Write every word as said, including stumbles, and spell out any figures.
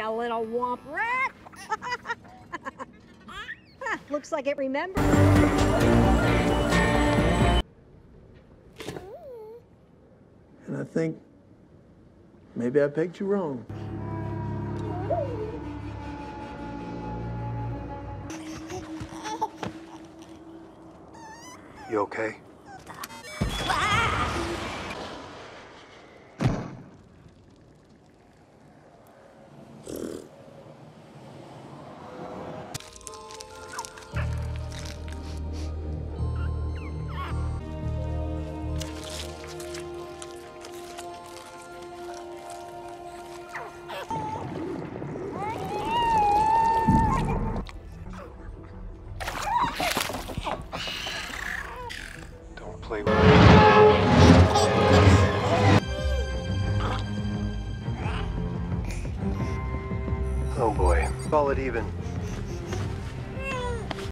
you little womp rat. Looks like it remembers. And I think maybe I pegged you wrong. You okay? Don't play with me. Oh boy. Call it even.